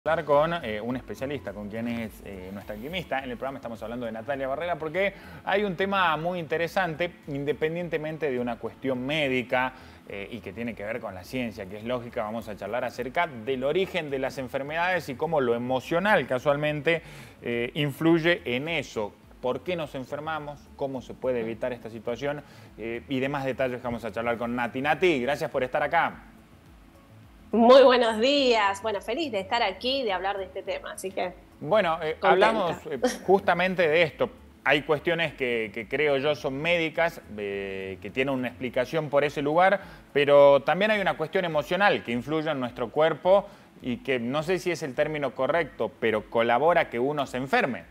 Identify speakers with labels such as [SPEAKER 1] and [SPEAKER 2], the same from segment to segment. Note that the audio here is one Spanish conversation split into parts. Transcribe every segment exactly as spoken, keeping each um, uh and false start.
[SPEAKER 1] Hablar con eh, un especialista, con quien es eh, nuestra alquimista. En el programa estamos hablando de Natalia Barrera porque hay un tema muy interesante, independientemente de una cuestión médica eh, y que tiene que ver con la ciencia, que es lógica. Vamos a charlar acerca del origen de las enfermedades y cómo lo emocional casualmente eh, influye en eso. ¿Por qué nos enfermamos? ¿Cómo se puede evitar esta situación? Eh, y demás detalles que vamos a charlar con Nati. Nati, gracias por estar acá.
[SPEAKER 2] Muy buenos días. Bueno, feliz de estar aquí y de hablar de este tema, así que
[SPEAKER 1] Bueno, eh, hablamos eh, justamente de esto. Hay cuestiones que, que creo yo son médicas, eh, que tienen una explicación por ese lugar, pero también hay una cuestión emocional que influye en nuestro cuerpo y que no sé si es el término correcto, pero colabora a que uno se enferme.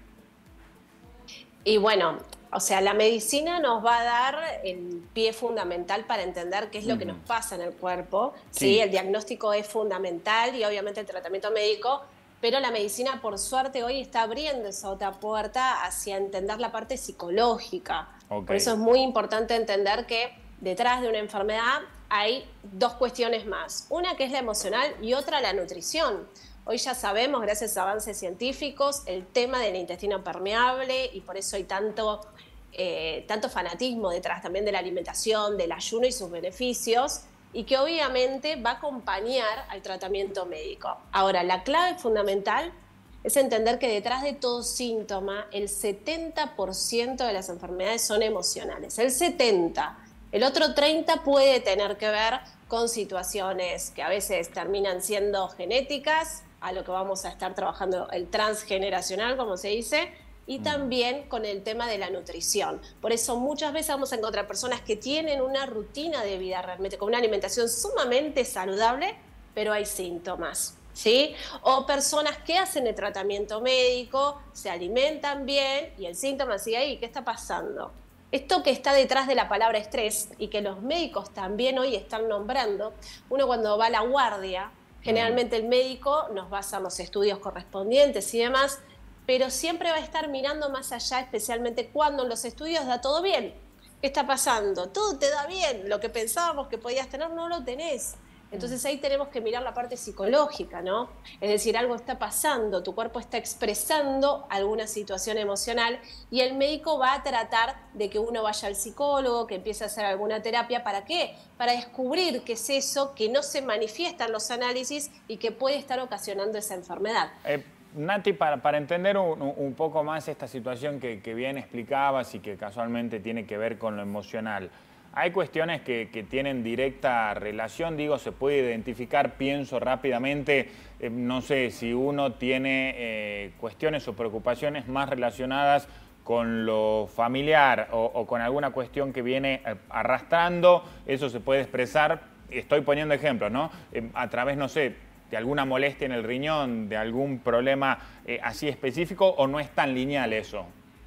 [SPEAKER 2] Y bueno, o sea, la medicina nos va a dar el pie fundamental para entender qué es lo que nos pasa en el cuerpo. Sí,
[SPEAKER 1] Sí.
[SPEAKER 2] el diagnóstico es fundamental y obviamente el tratamiento médico, pero la medicina, por suerte, hoy está abriendo esa otra puerta hacia entender la parte psicológica.
[SPEAKER 1] Ok.
[SPEAKER 2] Por eso es muy importante entender que detrás de una enfermedad hay dos cuestiones más. Una que es la emocional y otra la nutrición. Hoy ya sabemos, gracias a avances científicos, el tema del intestino permeable y por eso hay tanto, eh, tanto fanatismo detrás también de la alimentación, del ayuno y sus beneficios, y que obviamente va a acompañar al tratamiento médico. Ahora, la clave fundamental es entender que detrás de todo síntoma, el setenta por ciento de las enfermedades son emocionales. El setenta por ciento. El otro treinta por ciento puede tener que ver con situaciones que a veces terminan siendo genéticas, a lo que vamos a estar trabajando el transgeneracional, como se dice, y también con el tema de la nutrición. Por eso muchas veces vamos a encontrar personas que tienen una rutina de vida realmente, con una alimentación sumamente saludable, pero hay síntomas, ¿sí? O personas que hacen el tratamiento médico, se alimentan bien y el síntoma sigue ahí. ¿Qué está pasando? Esto que está detrás de la palabra estrés y que los médicos también hoy están nombrando, uno cuando va a la guardia, generalmente el médico nos va a hacer los estudios correspondientes y demás, pero siempre va a estar mirando más allá, especialmente cuando en los estudios da todo bien. ¿Qué está pasando? Todo te da bien, lo que pensábamos que podías tener no lo tenés. Entonces ahí tenemos que mirar la parte psicológica, ¿no? Es decir, algo está pasando, tu cuerpo está expresando alguna situación emocional y el médico va a tratar de que uno vaya al psicólogo, que empiece a hacer alguna terapia. ¿Para qué? Para descubrir qué es eso que no se manifiesta en los análisis y que puede estar ocasionando esa enfermedad.
[SPEAKER 1] Eh, Nati, para, para entender un, un poco más esta situación que, que bien explicabas y que casualmente tiene que ver con lo emocional, hay cuestiones que, que tienen directa relación, digo, se puede identificar, pienso rápidamente, eh, no sé, si uno tiene eh, cuestiones o preocupaciones más relacionadas con lo familiar o, o con alguna cuestión que viene eh, arrastrando, eso se puede expresar, estoy poniendo ejemplos, ¿no? Eh, a través, no sé, de alguna molestia en el riñón, de algún problema eh, así específico, o no es tan lineal eso.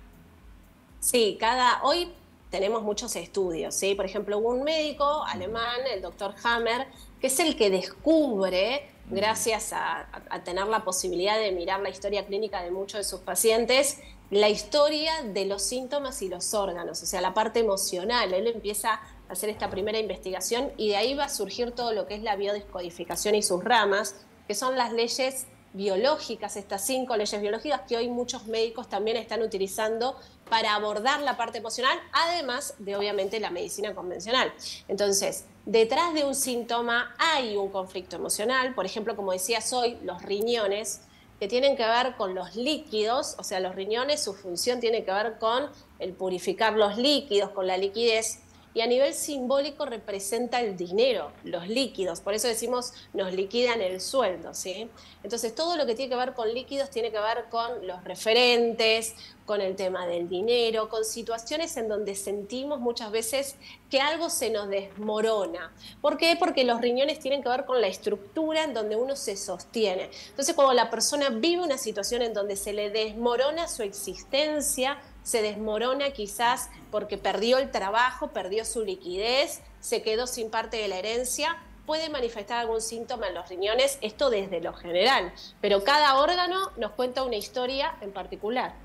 [SPEAKER 2] Sí, cada hoy tenemos muchos estudios, ¿sí? Por ejemplo, hubo un médico alemán, el doctor Hammer, que es el que descubre, gracias a, a, a tener la posibilidad de mirar la historia clínica de muchos de sus pacientes, la historia de los síntomas y los órganos, o sea, la parte emocional. Él empieza a hacer esta primera investigación y de ahí va a surgir todo lo que es la biodescodificación y sus ramas, que son las leyes biológicas, estas cinco leyes biológicas que hoy muchos médicos también están utilizando para abordar la parte emocional, además de obviamente la medicina convencional. Entonces, detrás de un síntoma hay un conflicto emocional, por ejemplo, como decías hoy, los riñones, que tienen que ver con los líquidos, o sea, los riñones, su función tiene que ver con el purificar los líquidos, con la liquidez, y a nivel simbólico representa el dinero, los líquidos, por eso decimos nos liquidan el sueldo, ¿sí? Entonces todo lo que tiene que ver con líquidos tiene que ver con los referentes, con el tema del dinero, con situaciones en donde sentimos muchas veces que algo se nos desmorona. ¿Por qué? Porque los riñones tienen que ver con la estructura en donde uno se sostiene. Entonces cuando la persona vive una situación en donde se le desmorona su existencia, se desmorona quizás porque perdió el trabajo, perdió su liquidez, se quedó sin parte de la herencia, puede manifestar algún síntoma en los riñones, esto desde lo general, pero cada órgano nos cuenta una historia en particular.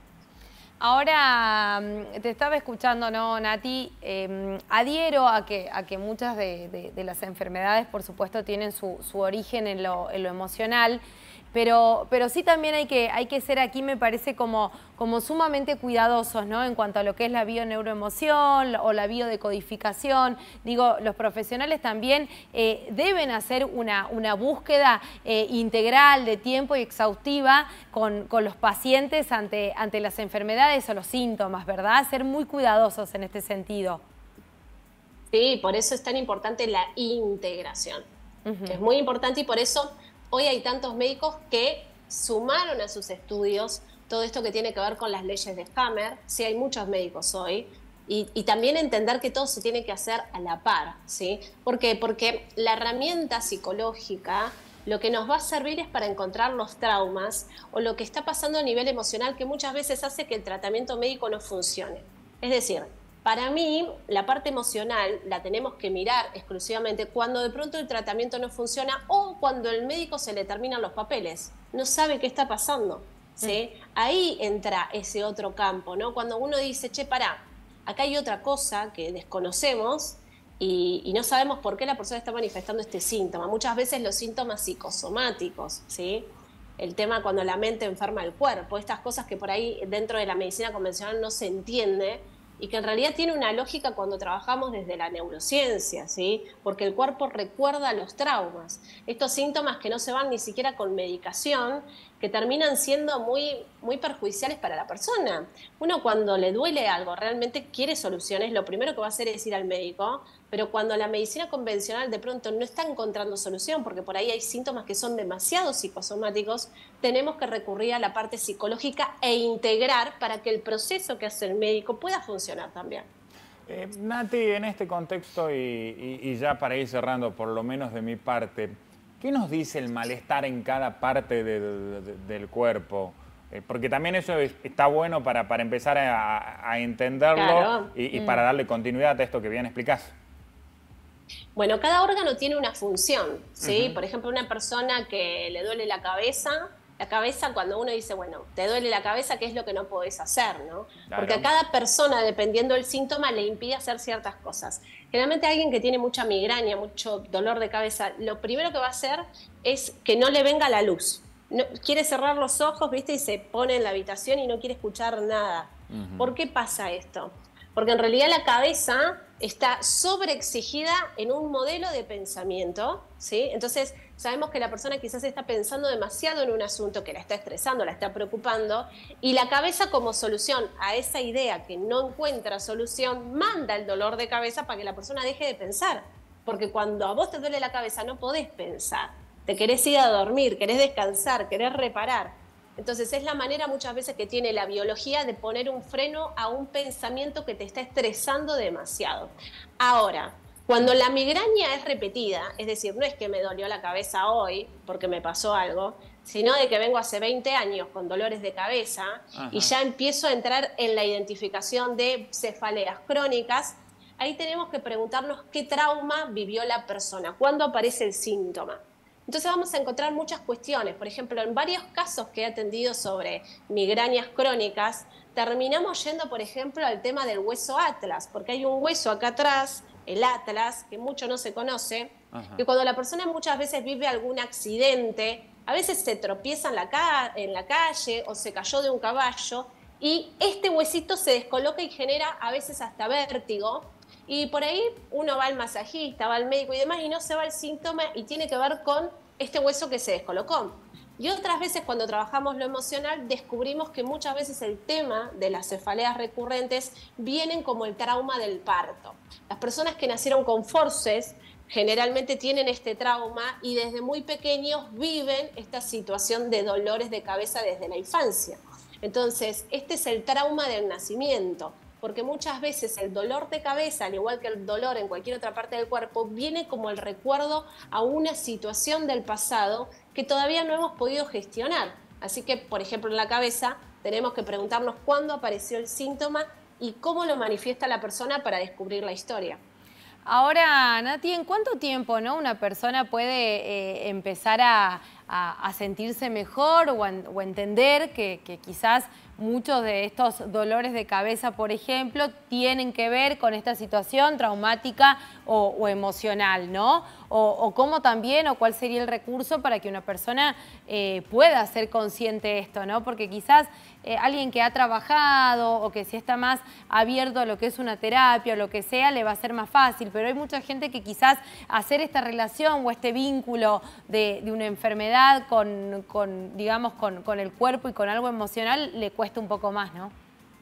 [SPEAKER 3] Ahora, te estaba escuchando, ¿no, Nati? Eh, adhiero a que, a que muchas de, de, de las enfermedades, por supuesto, tienen su, su origen en lo, en lo emocional. pero, pero sí también hay que, hay que ser aquí, me parece, como, como sumamente cuidadosos, ¿no? En cuanto a lo que es la bioneuroemoción o la biodecodificación. Digo, los profesionales también eh, deben hacer una, una búsqueda eh, integral de tiempo y exhaustiva con, con los pacientes ante, ante las enfermedades o los síntomas, ¿verdad? Ser muy cuidadosos en este sentido.
[SPEAKER 2] Sí, por eso es tan importante la integración. Uh-huh. Es muy importante y por eso hoy hay tantos médicos que sumaron a sus estudios todo esto que tiene que ver con las leyes de Hammer. Sí, hay muchos médicos hoy. Y, y también entender que todo se tiene que hacer a la par, ¿sí? ¿Por qué? Porque la herramienta psicológica lo que nos va a servir es para encontrar los traumas o lo que está pasando a nivel emocional que muchas veces hace que el tratamiento médico no funcione. Es decir, para mí, la parte emocional la tenemos que mirar exclusivamente cuando de pronto el tratamiento no funciona o cuando el médico se le terminan los papeles, no sabe qué está pasando, ¿sí? Mm. Ahí entra ese otro campo, ¿no? Cuando uno dice, che, pará, acá hay otra cosa que desconocemos y, y no sabemos por qué la persona está manifestando este síntoma. Muchas veces los síntomas psicosomáticos, ¿sí? El tema cuando la mente enferma el cuerpo, estas cosas que por ahí dentro de la medicina convencional no se entiende, y que en realidad tiene una lógica cuando trabajamos desde la neurociencia, ¿sí? Porque el cuerpo recuerda los traumas. Estos síntomas que no se van ni siquiera con medicación, que terminan siendo muy, muy perjudiciales para la persona. Uno cuando le duele algo, realmente quiere soluciones, lo primero que va a hacer es ir al médico, pero cuando la medicina convencional de pronto no está encontrando solución, porque por ahí hay síntomas que son demasiado psicosomáticos, tenemos que recurrir a la parte psicológica e integrar para que el proceso que hace el médico pueda funcionar también.
[SPEAKER 1] Eh, Nati, en este contexto, y, y, y ya para ir cerrando, por lo menos de mi parte, ¿qué nos dice el malestar en cada parte de, de, de, del cuerpo? Eh, porque también eso es, está bueno para, para empezar a, a entenderlo, claro. y, y mm. para darle continuidad a esto que bien explicás.
[SPEAKER 2] Bueno, cada órgano tiene una función, ¿sí? Uh-huh. Por ejemplo, una persona que le duele la cabeza, la cabeza cuando uno dice, bueno, te duele la cabeza, ¿qué es lo que no podés hacer, no? Claro. Porque a cada persona, dependiendo del síntoma, le impide hacer ciertas cosas. Generalmente alguien que tiene mucha migraña, mucho dolor de cabeza, lo primero que va a hacer es que no le venga la luz. No, quiere cerrar los ojos, ¿viste? Y se pone en la habitación y no quiere escuchar nada. Uh-huh. ¿Por qué pasa esto? Porque en realidad la cabeza está sobreexigida en un modelo de pensamiento, ¿sí? Entonces sabemos que la persona quizás está pensando demasiado en un asunto que la está estresando, la está preocupando, y la cabeza como solución a esa idea que no encuentra solución, manda el dolor de cabeza para que la persona deje de pensar. Porque cuando a vos te duele la cabeza no podés pensar, te querés ir a dormir, querés descansar, querés reparar. Entonces es la manera muchas veces que tiene la biología de poner un freno a un pensamiento que te está estresando demasiado. Ahora, cuando la migraña es repetida, es decir, no es que me dolió la cabeza hoy porque me pasó algo, sino de que vengo hace veinte años con dolores de cabeza, ajá, y ya empiezo a entrar en la identificación de cefaleas crónicas, ahí tenemos que preguntarnos qué trauma vivió la persona, cuándo aparece el síntoma. Entonces vamos a encontrar muchas cuestiones. Por ejemplo, en varios casos que he atendido sobre migrañas crónicas, terminamos yendo, por ejemplo, al tema del hueso atlas, porque hay un hueso acá atrás, el atlas, que mucho no se conoce, ajá, que cuando la persona muchas veces vive algún accidente, a veces se tropieza en la, ca- en la calle o se cayó de un caballo, y este huesito se descoloca y genera a veces hasta vértigo. Y por ahí uno va al masajista, va al médico y demás y no se va el síntoma y tiene que ver con este hueso que se descolocó. Y otras veces cuando trabajamos lo emocional descubrimos que muchas veces el tema de las cefaleas recurrentes vienen como el trauma del parto. Las personas que nacieron con forces generalmente tienen este trauma y desde muy pequeños viven esta situación de dolores de cabeza desde la infancia. Entonces, este es el trauma del nacimiento. Porque muchas veces el dolor de cabeza, al igual que el dolor en cualquier otra parte del cuerpo, viene como el recuerdo a una situación del pasado que todavía no hemos podido gestionar. Así que, por ejemplo, en la cabeza tenemos que preguntarnos cuándo apareció el síntoma y cómo lo manifiesta la persona para descubrir la historia.
[SPEAKER 3] Ahora, Nati, ¿en cuánto tiempo, ¿no? una persona puede eh, empezar a, a, a sentirse mejor o a, o a entender que, que quizás muchos de estos dolores de cabeza, por ejemplo, tienen que ver con esta situación traumática o, o emocional, ¿no? O, o cómo también, o cuál sería el recurso para que una persona eh, pueda ser consciente de esto, ¿no? Porque quizás eh, alguien que ha trabajado o que si está más abierto a lo que es una terapia o lo que sea, le va a ser más fácil, pero hay mucha gente que quizás hacer esta relación o este vínculo de, de una enfermedad con, con digamos, con, con el cuerpo y con algo emocional le cuesta un poco más, ¿no?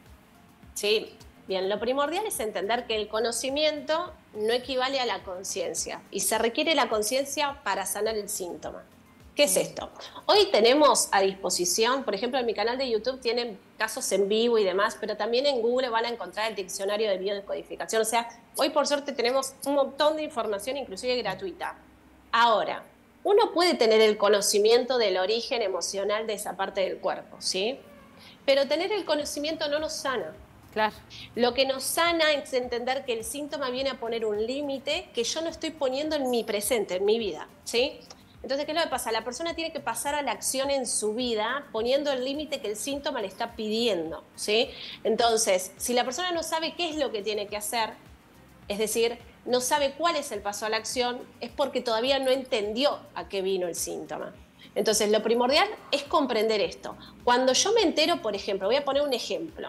[SPEAKER 2] Sí, bien, lo primordial es entender que el conocimiento no equivale a la conciencia y se requiere la conciencia para sanar el síntoma. ¿Qué es esto? Hoy tenemos a disposición, por ejemplo, en mi canal de YouTube tienen casos en vivo y demás, pero también en Google van a encontrar el diccionario de biodescodificación. O sea, hoy por suerte tenemos un montón de información, inclusive gratuita. Ahora, uno puede tener el conocimiento del origen emocional de esa parte del cuerpo, ¿sí? Pero tener el conocimiento no nos sana.
[SPEAKER 3] Claro.
[SPEAKER 2] Lo que nos sana es entender que el síntoma viene a poner un límite que yo no estoy poniendo en mi presente, en mi vida, ¿sí? Entonces, ¿qué es lo que pasa? La persona tiene que pasar a la acción en su vida poniendo el límite que el síntoma le está pidiendo, ¿sí? Entonces, si la persona no sabe qué es lo que tiene que hacer, es decir, no sabe cuál es el paso a la acción, es porque todavía no entendió a qué vino el síntoma. Entonces, lo primordial es comprender esto. Cuando yo me entero, por ejemplo, voy a poner un ejemplo.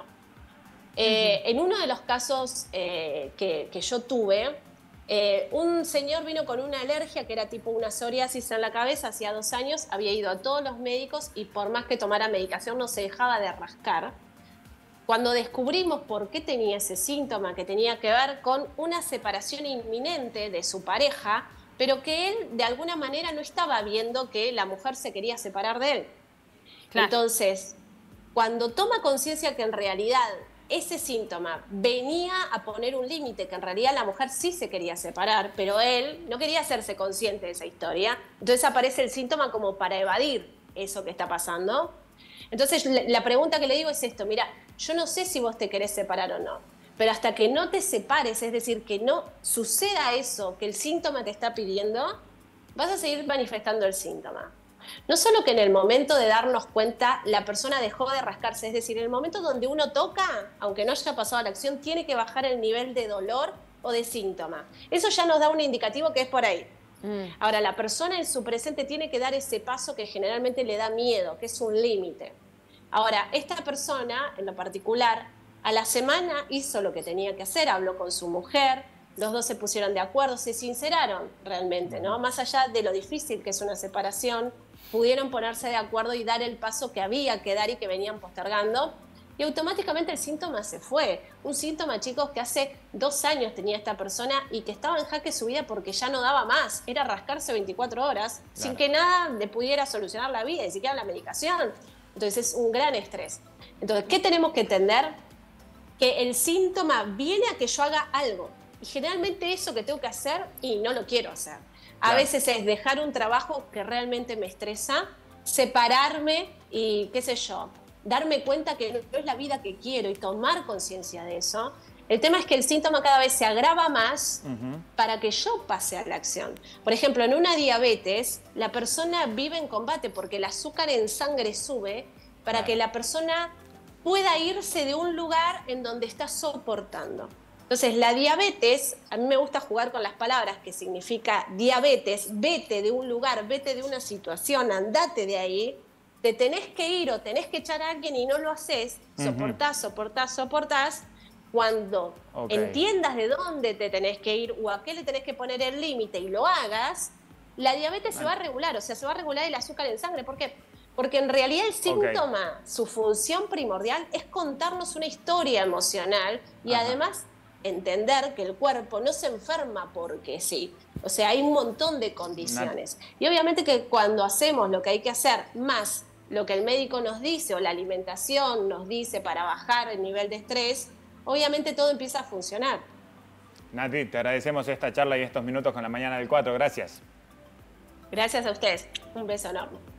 [SPEAKER 2] Eh, uh-huh. En uno de los casos eh, que, que yo tuve, eh, un señor vino con una alergia que era tipo una psoriasis en la cabeza, hacía dos años, había ido a todos los médicos y por más que tomara medicación no se dejaba de rascar. Cuando descubrimos por qué tenía ese síntoma, que tenía que ver con una separación inminente de su pareja, pero que él de alguna manera no estaba viendo que la mujer se quería separar de él. Claro. Entonces, cuando toma conciencia que en realidad ese síntoma venía a poner un límite, que en realidad la mujer sí se quería separar, pero él no quería hacerse consciente de esa historia, entonces aparece el síntoma como para evadir eso que está pasando. Entonces, la pregunta que le digo es esto, mira, yo no sé si vos te querés separar o no, pero hasta que no te separes, es decir, que no suceda eso que el síntoma te está pidiendo, vas a seguir manifestando el síntoma. No solo que en el momento de darnos cuenta la persona dejó de rascarse, es decir, en el momento donde uno toca, aunque no haya pasado la acción, tiene que bajar el nivel de dolor o de síntoma. Eso ya nos da un indicativo que es por ahí. Mm. Ahora, la persona en su presente tiene que dar ese paso que generalmente le da miedo, que es un límite. Ahora, esta persona, en lo particular, a la semana hizo lo que tenía que hacer, habló con su mujer, los dos se pusieron de acuerdo, se sinceraron realmente, ¿no? Más allá de lo difícil que es una separación, pudieron ponerse de acuerdo y dar el paso que había que dar y que venían postergando, y automáticamente el síntoma se fue. Un síntoma, chicos, que hace dos años tenía esta persona y que estaba en jaque su vida porque ya no daba más, era rascarse veinticuatro horas, claro, sin que nada le pudiera solucionar la vida, ni siquiera la medicación. Entonces es un gran estrés. Entonces, ¿qué tenemos que entender? Que el síntoma viene a que yo haga algo. Y generalmente eso que tengo que hacer, y no lo quiero hacer. A claro. veces es dejar un trabajo que realmente me estresa, separarme y qué sé yo, darme cuenta que no es la vida que quiero y tomar conciencia de eso. El tema es que el síntoma cada vez se agrava más uh-huh. para que yo pase a la acción. Por ejemplo, en una diabetes, la persona vive en combate porque el azúcar en sangre sube para claro. que la persona pueda irse de un lugar en donde está soportando. Entonces, la diabetes, a mí me gusta jugar con las palabras, que significa diabetes, vete de un lugar, vete de una situación, andate de ahí, te tenés que ir o tenés que echar a alguien y no lo haces, uh-huh. soportás, soportás, soportás. Cuando okay. entiendas de dónde te tenés que ir o a qué le tenés que poner el límite y lo hagas, la diabetes vale. se va a regular, o sea, se va a regular el azúcar en sangre. ¿Por qué? Porque en realidad el síntoma, okay. su función primordial es contarnos una historia emocional y Ajá. además entender que el cuerpo no se enferma porque sí. O sea, hay un montón de condiciones. Y obviamente que cuando hacemos lo que hay que hacer, más lo que el médico nos dice o la alimentación nos dice para bajar el nivel de estrés, obviamente todo empieza a funcionar.
[SPEAKER 1] Nati, te agradecemos esta charla y estos minutos con La Mañana del cuatro. Gracias.
[SPEAKER 2] Gracias a ustedes. Un beso enorme.